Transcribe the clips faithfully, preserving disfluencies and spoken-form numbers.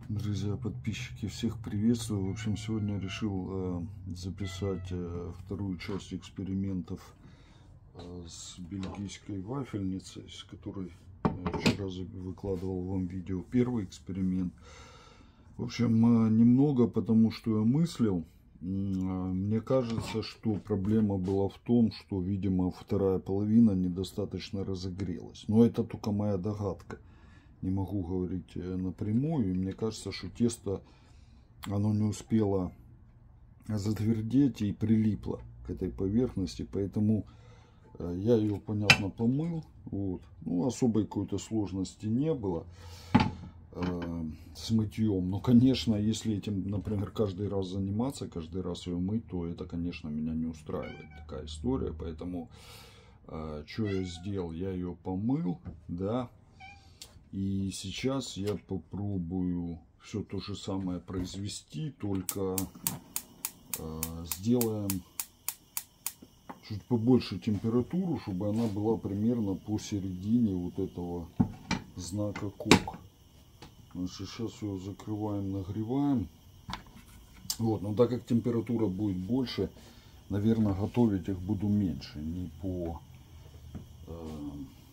Друзья, подписчики, всех приветствую. В общем, сегодня решил э, записать э, вторую часть экспериментов э, с бельгийской вафельницей, с которой я вчера выкладывал вам видео. Первый эксперимент. В общем, э, немного, потому что я мыслил. Э, мне кажется, что проблема была в том, что, видимо, вторая половина недостаточно разогрелась. Но это только моя догадка. Не могу говорить напрямую. И мне кажется, что тесто, оно не успело затвердеть и прилипло к этой поверхности. Поэтому я ее, понятно, помыл. Вот. Ну, особой какой-то сложности не было э, с мытьем. Но, конечно, если этим, например, каждый раз заниматься, каждый раз ее мыть, то это, конечно, меня не устраивает. Такая история. Поэтому, э, что я сделал? Я ее помыл, да. И сейчас я попробую все то же самое произвести, только э, сделаем чуть побольше температуру, чтобы она была примерно посередине вот этого знака кок. Значит, сейчас ее закрываем, нагреваем. Вот, но так как температура будет больше, наверное, готовить их буду меньше, не по... Э,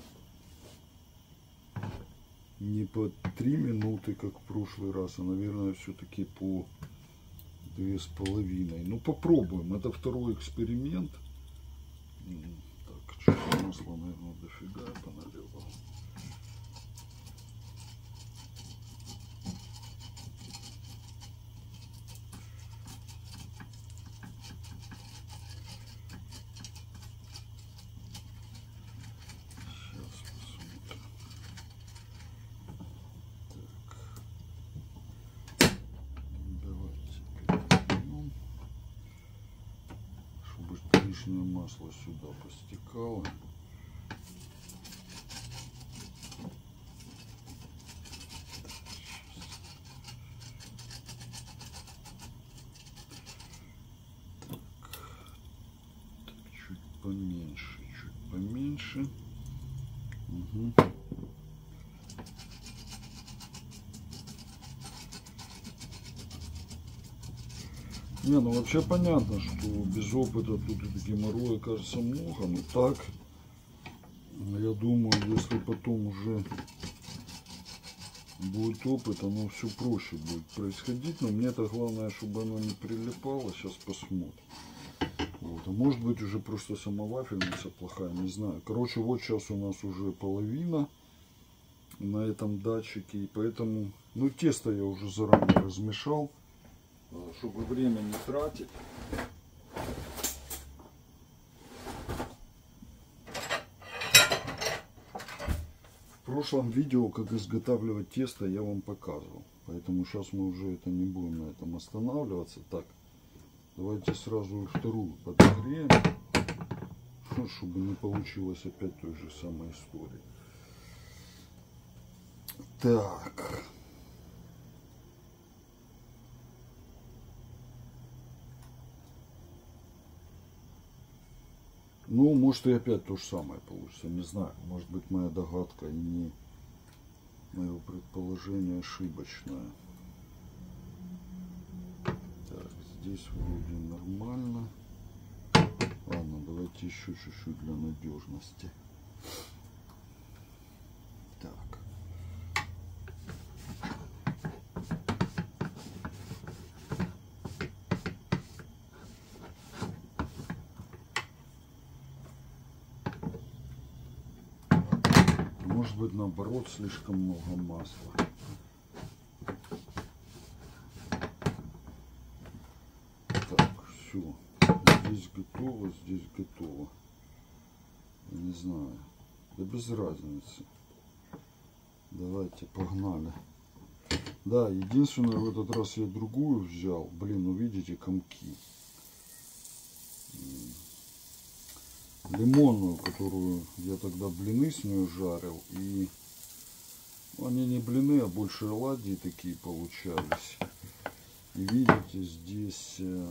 не по три минуты, как в прошлый раз, а, наверное, все-таки по две с половиной. Ну, попробуем. Это второй эксперимент. Так, что-то масла, наверное, дофига я поналивал. Лишнее масло сюда постекало. Так, так, чуть поменьше, чуть поменьше. Угу. Не, ну вообще понятно, что без опыта тут геморроя, кажется, много, но так, я думаю, если потом уже будет опыт, оно все проще будет происходить, но мне-то главное, чтобы оно не прилипало, сейчас посмотрим. Вот. А может быть уже просто сама вафельница плохая, не знаю. Короче, вот сейчас у нас уже половина на этом датчике, и поэтому, ну, тесто я уже заранее размешал, чтобы время не тратить. В прошлом видео, как изготавливать тесто, я вам показывал. Поэтому сейчас мы уже это не будем на этом останавливаться. Так, давайте сразу и вторую подогреем, чтобы не получилось опять той же самой истории. Так. Ну, может и опять то же самое получится, не знаю. Может быть, моя догадка и не мое предположение ошибочное. Так, здесь вроде нормально. Ладно, давайте еще чуть-чуть для надежности. Так. Может быть, наоборот, слишком много масла. Так, все. Здесь готово, здесь готово. Не знаю. Да без разницы. Давайте, погнали. Да, единственное, в этот раз я другую взял. Блин, ну видите, комки. Лимонную, которую я тогда блины с нее жарил, и они не блины, а больше оладьи такие получались. И видите, здесь э,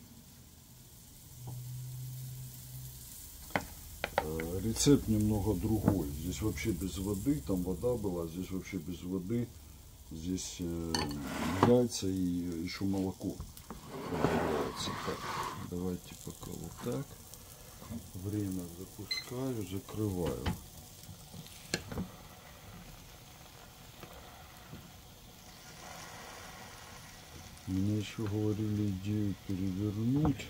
э, рецепт немного другой. Здесь вообще без воды, там вода была, здесь вообще без воды Здесь э, яйца и еще молоко добавляется. Так, давайте пока вот так. Время запускаю, закрываю. Мне еще говорили идею перевернуть.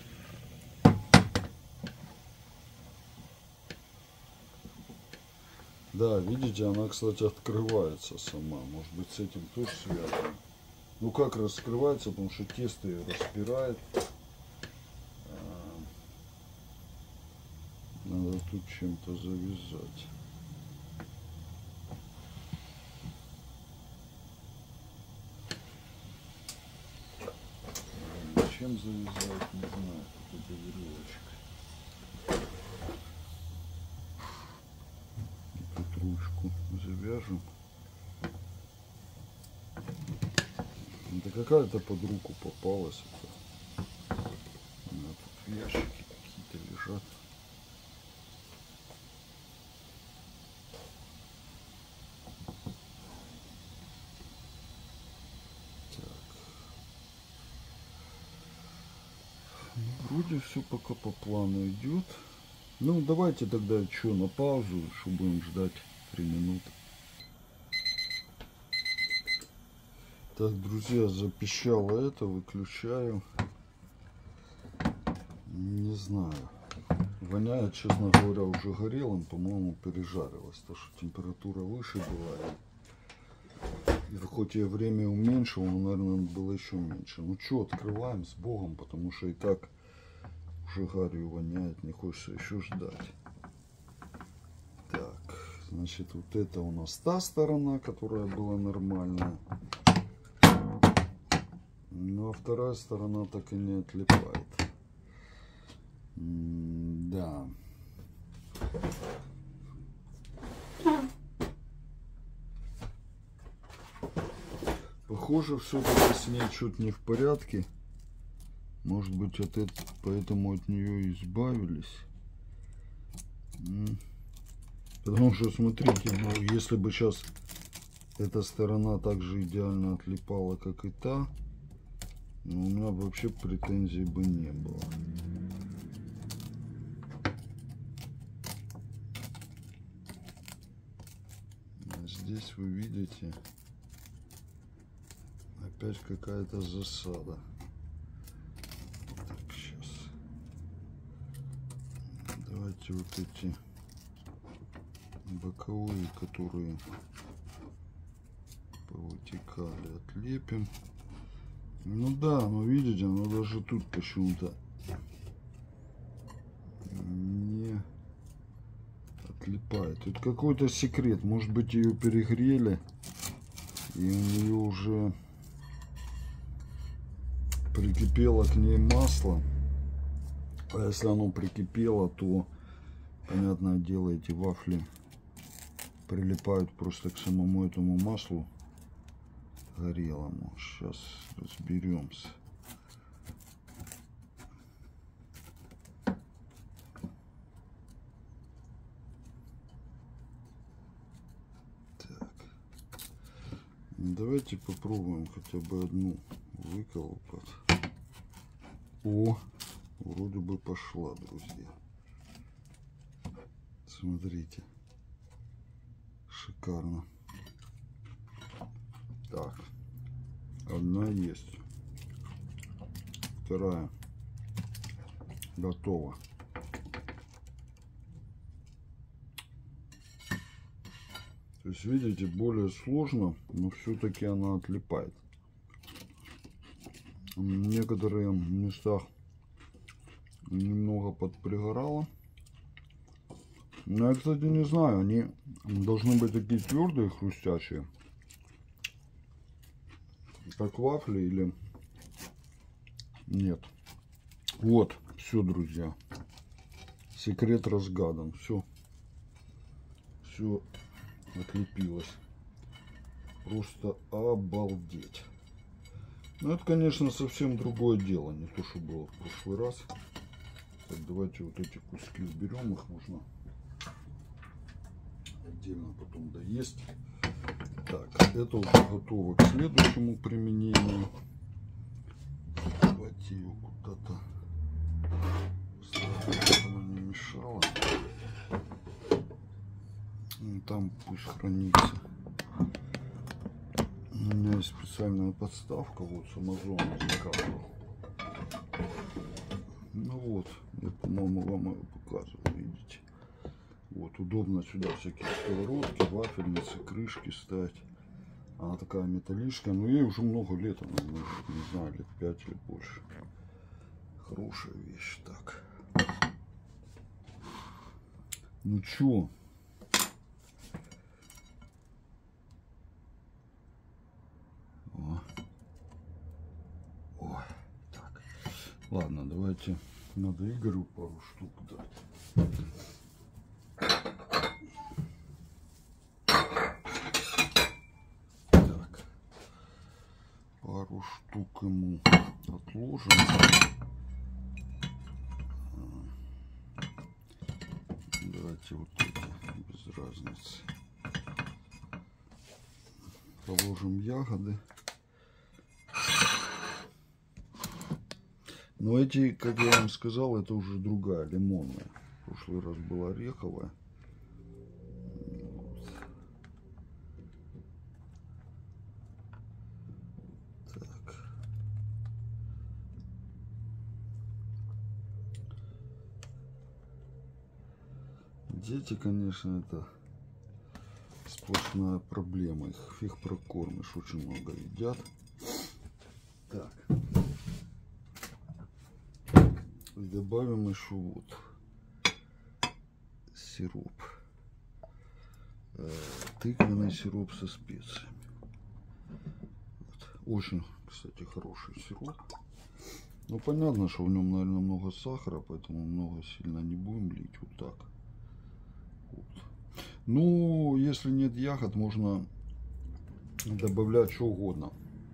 Да, видите, она, кстати, открывается сама. Может быть, с этим тоже связано. Ну как раскрывается, потому что тесто ее распирает. Надо тут чем-то завязать. Чем завязать, не знаю, какой-то веревочкой. Тут ручку завяжем. Это какая-то под руку попалась. Это. Тут ящики какие-то лежат. Вроде все пока по плану идет. Ну давайте тогда что, на паузу, что будем ждать три минуты. Так, друзья, запищало это, выключаю. Не знаю. Воняет, честно говоря, уже горелым, по-моему, пережарилось. То, что температура выше была. И хоть я время уменьшил, но, наверное, было еще меньше. Ну что, открываем с Богом, потому что и так уже гарью воняет, не хочется еще ждать. Так, значит, вот это у нас та сторона, которая была нормальная. Ну а вторая сторона так и не отлипает. М да. Похоже, все-таки с ней что-то не в порядке. Может быть, от этого, поэтому от нее избавились. Потому что, смотрите, ну, если бы сейчас эта сторона также идеально отлипала, как и та, ну, у меня вообще претензий бы не было. А здесь вы видите, опять какая-то засада. Давайте вот эти боковые, которые повытекали, отлепим. Ну да, ну видите, оно даже тут почему-то не отлипает. Тут какой-то секрет. Может быть, ее перегрели и у нее уже прикипело к ней масло. А если оно прикипело, то, понятное дело, эти вафли прилипают просто к самому этому маслу горелому. Сейчас разберемся. Так. Давайте попробуем хотя бы одну выколупать. О! Вроде бы пошла, друзья. Смотрите. Шикарно. Так. Одна есть. Вторая. Готова. То есть, видите, более сложно, но все-таки она отлипает. В некоторых местах немного подпригорало. Но я, кстати, не знаю, они должны быть такие твердые, хрустящие, как вафли, или нет. Вот, все, друзья. Секрет разгадан. Все. Все отлепилось. Просто обалдеть. Ну, это, конечно, совсем другое дело. Не то, что было в прошлый раз. Так, давайте вот эти куски уберем. Их можно отдельно потом доесть. Так, это уже готово к следующему применению. Давайте ее куда-то, чтобы она не мешала. И там пусть хранится. У меня есть специальная подставка, вот с Амазона заказывал. Ну вот, я, по-моему, вам ее показывал, видите. Вот, удобно сюда всякие сковородки, вафельницы, крышки ставить. Она такая металлическая, но ей уже много лет, она, может, не знаю, лет пять или больше. Хорошая вещь, так. Ну чё? О. Ой, так. Ладно, давайте, надо Игорю пару штук дать. Пару штук ему отложим. Давайте вот эти, без разницы. Положим ягоды. Но эти, как я вам сказал, это уже другая, лимонная. В прошлый раз была ореховая. Дети, конечно, это сплошная проблема. Их фиг прокормишь, очень много едят. Так. И добавим еще вот сироп. Тыквенный сироп со специями. Вот. Очень, кстати, хороший сироп. Ну, понятно, что в нем, наверное, много сахара, поэтому много сильно не будем лить. Вот так. Вот. Ну, если нет ягод, можно добавлять что угодно.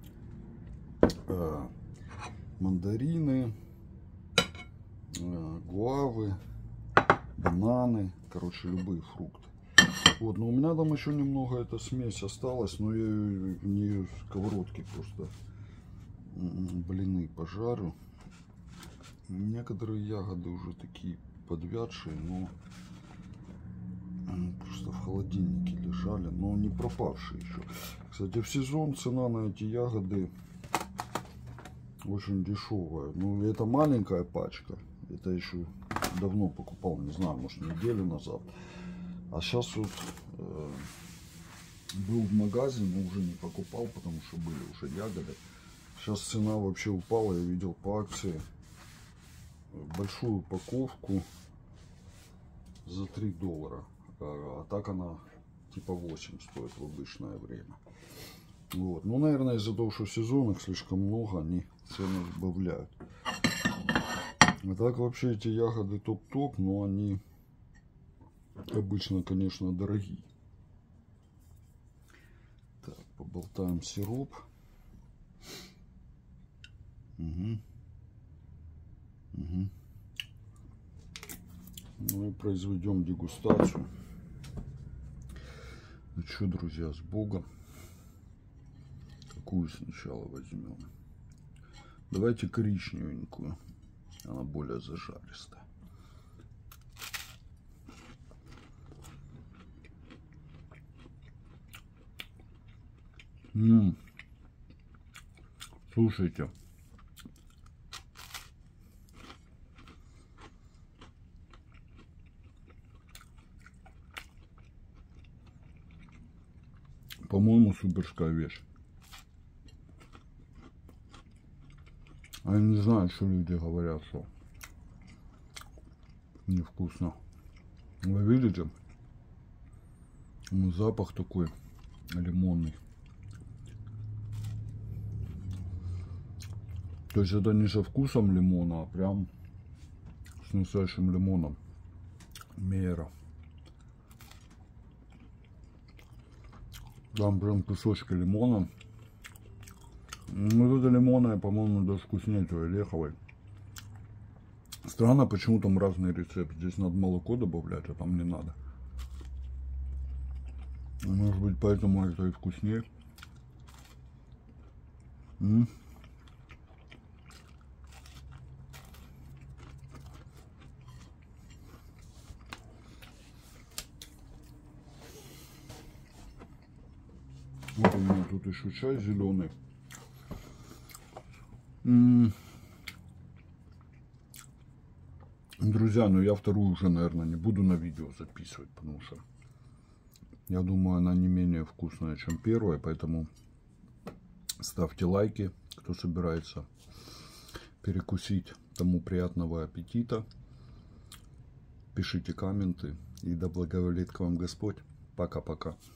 Э, мандарины, э, гуавы, бананы, короче, любые фрукты. Вот, но у меня там еще немного эта смесь осталась, но я в нее сковородки просто блины пожарю. Некоторые ягоды уже такие подвядшие, но просто в холодильнике лежали, но не пропавшие еще. Кстати, в сезон цена на эти ягоды очень дешевая. Ну, это маленькая пачка. Это еще давно покупал, не знаю, может, неделю назад. А сейчас вот э, был в магазине, но уже не покупал, потому что были уже ягоды. Сейчас цена вообще упала, я видел по акции большую упаковку за три доллара. А так она типа восемь стоит в обычное время. Вот. Ну, наверное, из-за того, что сезонных слишком много, они цены сбавляют. А так вообще эти ягоды топ-топ, но они обычно, конечно, дорогие. Так, поболтаем сироп. Угу. Угу. Ну и произведем дегустацию. Ну что, друзья, с Богом. Какую сначала возьмем? Давайте коричневенькую. Она более зажаристая. М-м. Слушайте. По-моему, суперская вещь. А я не знаю, что люди говорят, что невкусно. Вы видите? Ну, запах такой лимонный. То есть это не со вкусом лимона, а прям с настоящим лимоном. Мейера. Там прям кусочки лимона. Ну, вот это лимонная, по-моему, даже вкуснее той ореховой. Странно, почему там разный рецепт. Здесь надо молоко добавлять, а там не надо. Может быть, поэтому это и вкуснее. М? Вот у меня тут еще чай зеленый. М-м. Друзья, ну я вторую уже, наверное, не буду на видео записывать, потому что я думаю, она не менее вкусная, чем первая, поэтому ставьте лайки, кто собирается перекусить. Тому приятного аппетита. Пишите комменты, и да благоволит к вам Господь. Пока-пока.